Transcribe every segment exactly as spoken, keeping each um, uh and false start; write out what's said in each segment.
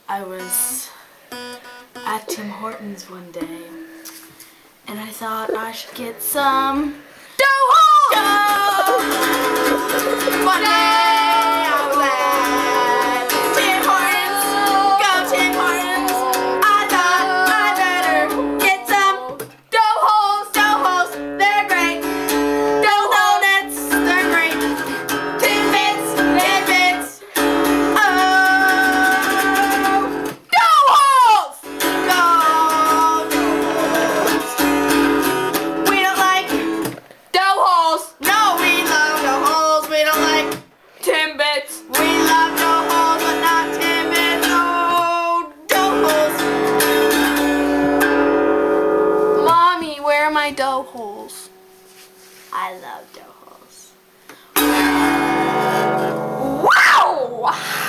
I was at Tim Hortons one day, and I thought I should get some dough holes. One day I was at Tim Hortons, go Tim Hortons. I thought I better get some dough holes, dough holes, they're great. Dough donuts, they're great. Tidbits, tidbits. Oh, dough holes! Go dough holes. We don't like dough holes. No, we love dough holes. We don't like Timbits. We love dough holes, but not Timbits. Oh, dough holes. Mommy, where are my dough holes? I love dough holes. Wow!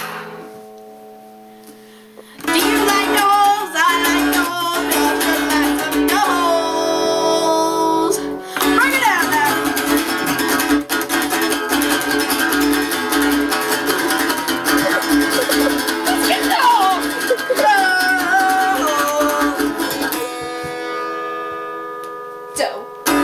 Do you like dough holes? I like dough holes. Just like some dough holes. Bring it down now. Let's get dough. Dough. Dough.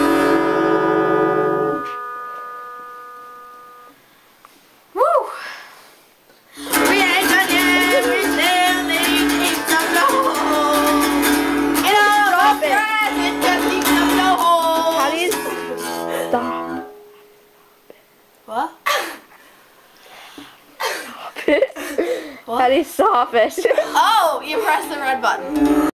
Woo! We ain't done yet. We still need to eat some dough holes. You know, Stop the it. present just eat some dough holes. How do you stop What? it? What? How do you stop it? Oh, you press the red button.